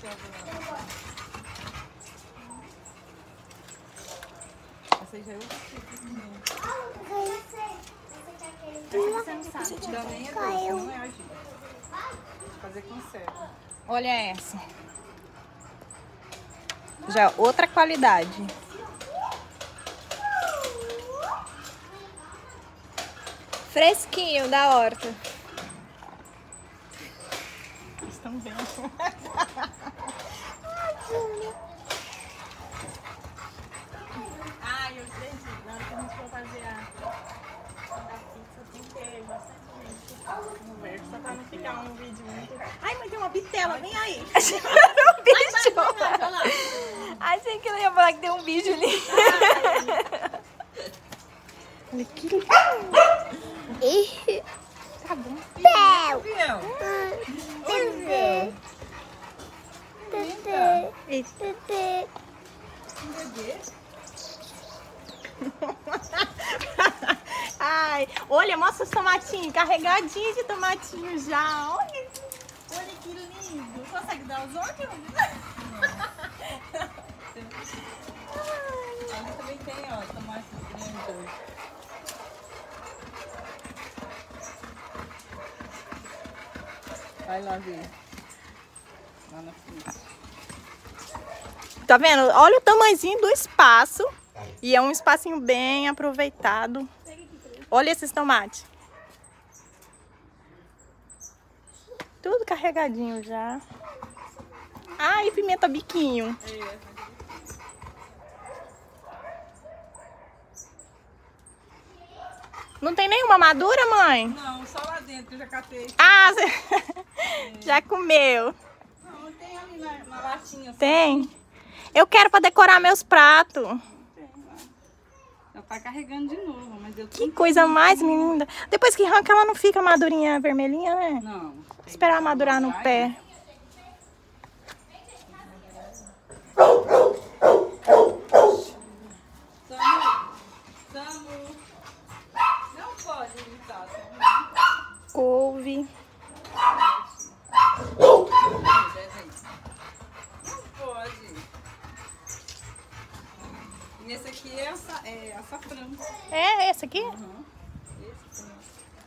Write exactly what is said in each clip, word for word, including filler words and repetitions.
Essa aí já é outra tipo de pimenta. Caiu. Não é argila. Fazer conserva. Olha essa. Já outra qualidade. Fresquinho da horta. Estão bem. Ah, eu entendi. Na hora que a gente for fazer a, a pizza, tem que ter bastante gente conversa, só pra não ficar um vídeo muito... Ai, mas tem uma bitela, vem aí. Achei que era um bicho. Achei que eu ia falar que tem um bicho ali. Olha que lindo. Tá bom. Fiel. Eita. Ai, olha, mostra os tomatinhos, carregadinho de tomatinho já. Olha, olha que lindo. Consegue dar os outros? Ali também tem, ó, tomate grande. Vai lá ver. Lá na frente. Tá vendo? Olha o tamanhozinho do espaço. E é um espacinho bem aproveitado. Olha esses tomates. Tudo carregadinho já. Ah, e pimenta biquinho. Não tem nenhuma madura, mãe? Não, só lá dentro, eu já catei. Ah, você já comeu. Não, tem ali na, na latinha. Só. Tem. Eu quero para decorar meus pratos. Tem lá. Já tá carregando de novo, mas eu Que coisa mais linda. Depois que arranca, ela não fica madurinha vermelhinha, né? Não. Esperar madurar no pé. Não pode imitar. Couve. Não pode. E esse aqui é, essa, é açafrão. É esse aqui? Uhum. Esse também.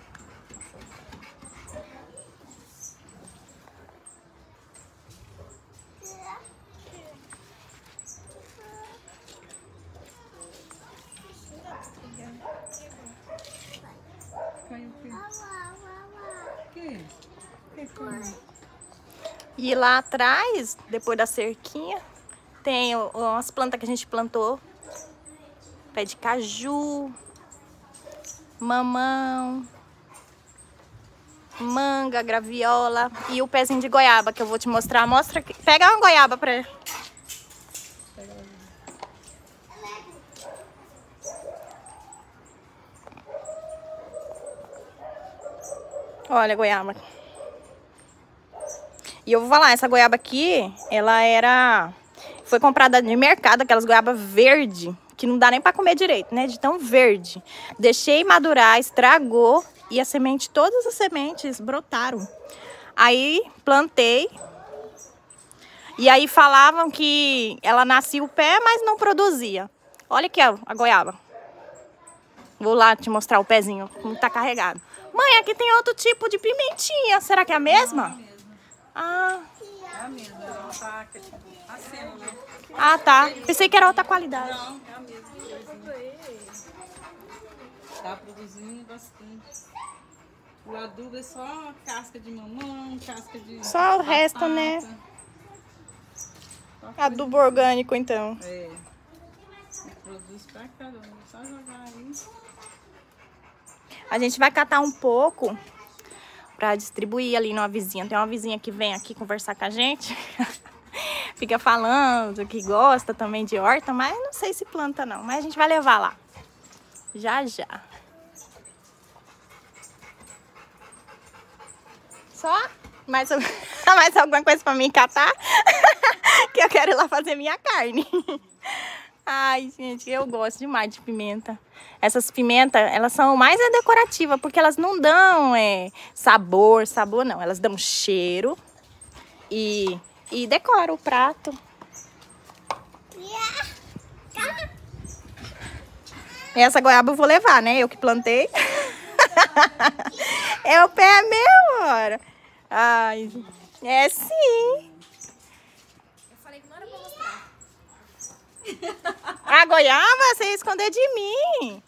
Caiu o quê? Que foi? E lá atrás, depois da cerquinha, tem o- umas plantas que a gente plantou. Pé de caju, mamão, manga, graviola e o pezinho de goiaba que eu vou te mostrar. Mostra aqui. Pega uma goiaba pra... Olha a goiaba. E eu vou falar, essa goiaba aqui, ela era... Foi comprada de mercado, aquelas goiabas verde, que não dá nem pra comer direito, né? De tão verde. Deixei madurar, estragou e a semente, todas as sementes brotaram. Aí plantei. E aí falavam que ela nascia o pé, mas não produzia. Olha aqui, ó, a goiaba. Vou lá te mostrar o pezinho, como tá carregado. Mãe, aqui tem outro tipo de pimentinha. Será que é a mesma? Não, é a mesma. Ah, É a mesma. Ela tá acima, né? ah, tá. Pensei que era outra qualidade. Não, é a mesma coisinha. Tá produzindo bastante. O adubo é só casca de mamão, casca de Só o batata. resto, né? Só Adubo orgânico, então. É. Produz pra caramba. Só jogar aí. A gente vai catar um pouco pra distribuir ali numa vizinha. Tem uma vizinha que vem aqui conversar com a gente. Fica falando que gosta também de horta, mas não sei se planta não. Mas a gente vai levar lá. Já, já. Só? Mais, mais alguma coisa pra mim catar? Que eu quero ir lá fazer minha carne. Ai, gente, eu gosto demais de pimenta. Essas pimentas, elas são mais é, decorativas, porque elas não dão é, sabor, sabor não. Elas dão cheiro e e decora o prato. Essa goiaba eu vou levar, né? Eu que plantei. É o pé meu, ora. Ai, é sim. Eu falei que não era pra mostrar. A goiaba, você ia esconder de mim.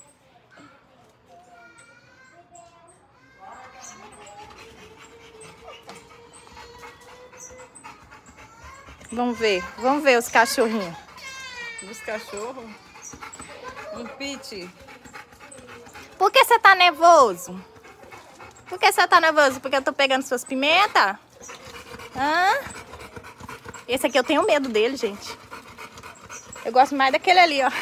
Vamos ver, vamos ver os cachorrinhos. Os cachorros. Um pit. Por que você tá nervoso? Por que você tá nervoso? Porque eu tô pegando suas pimentas? Hã? Esse aqui eu tenho medo dele, gente. Eu gosto mais daquele ali, ó.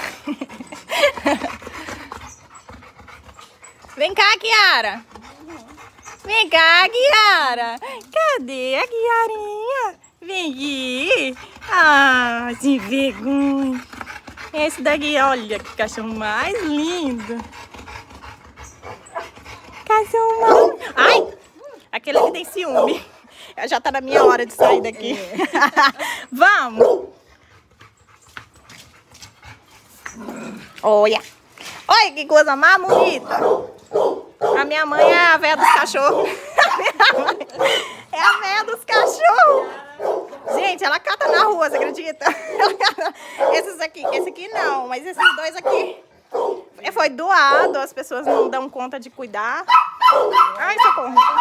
Vem cá, Kiara. Vem cá, Kiara. Cadê a Kiarinha? Vem aqui. Ah, sem vergonha. Esse daqui, olha que cachorro mais lindo. Cachorro mais... Ai! Aquele ali tem ciúme. Já tá na minha hora de sair daqui. É. Vamos! Olha! Olha que coisa mais bonita! A minha mãe é a véia dos cachorros. É a véia dos cachorros. Gente, ela cata na rua, você acredita? Esses aqui, esse aqui não, mas esses dois aqui foi doado, as pessoas não dão conta de cuidar. Ai, socorro.